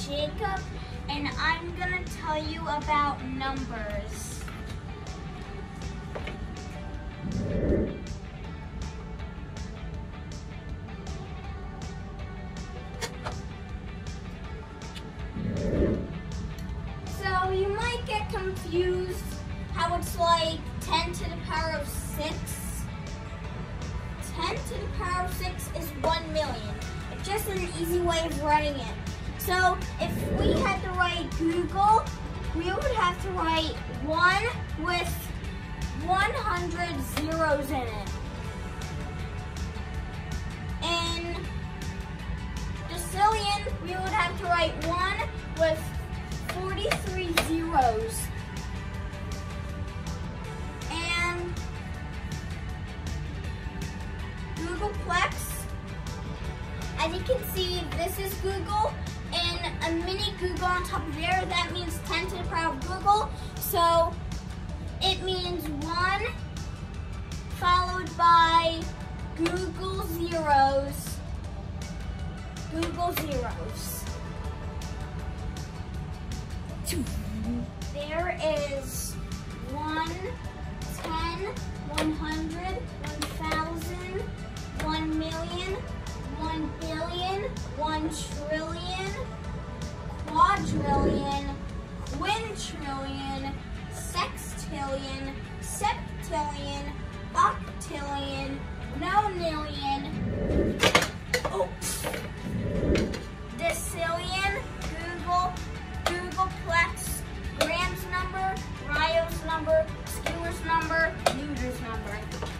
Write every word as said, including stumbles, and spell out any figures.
Jacob, and I'm gonna tell you about numbers. So you might get confused how it's like ten to the power of six. ten to the power of six is one million. It's just an easy way of writing it. So if we had to write Google, we would have to write one with one hundred zeros in it. In decillion, we would have to write one with forty-three zeros. And Googleplex, as you can see, this is Google, and a mini Google on top of there, that means ten to the power of Google. So it means one followed by Google zeros, Google zeros. There is one, ten, one hundred, one thousand, one million, one billion, one trillion, quadrillion, quintillion, sextillion, septillion, octillion, nonillion, oh, decillion, Google, Googleplex, Graham's number, Ryo's number, Skewer's number, Neuter's number.